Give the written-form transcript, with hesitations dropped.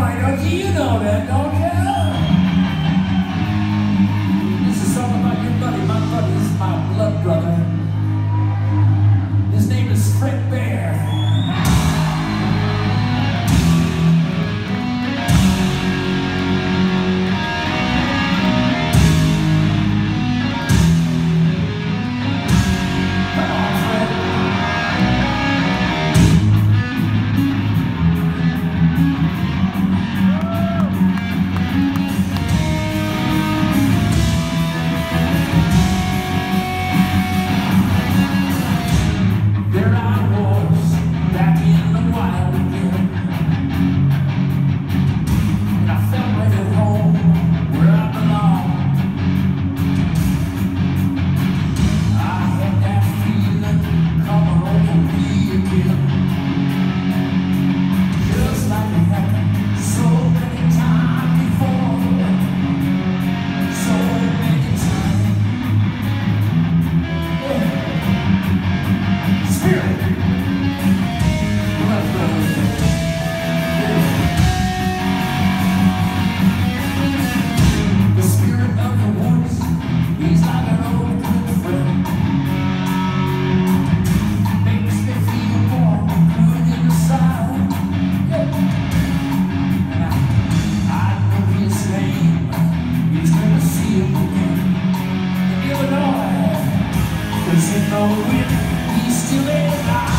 right, okay, you know that, don't you? This is a song about your buddy. My buddy is my blood brother. His name is Fred Bear. He's still alive.